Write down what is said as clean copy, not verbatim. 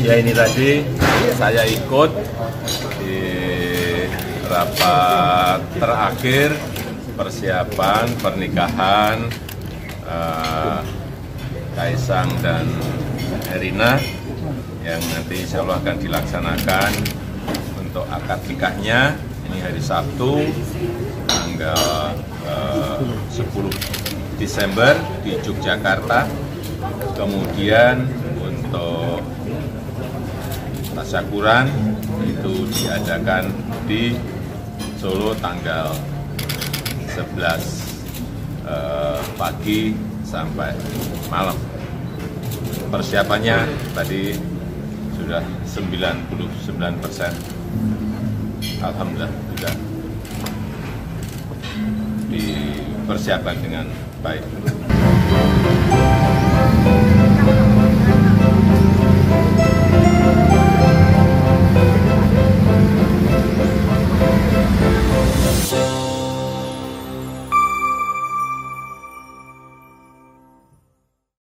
Ya ini tadi saya ikut di rapat terakhir persiapan pernikahan Kaisang dan Herina yang nanti insya Allah akan dilaksanakan untuk akad nikahnya ini hari Sabtu tanggal 10 Desember di Yogyakarta. Kemudian untuk tasyakuran itu diadakan di Solo tanggal 11 pagi sampai malam. Persiapannya tadi sudah 99%. Alhamdulillah sudah dipersiapkan dengan baik.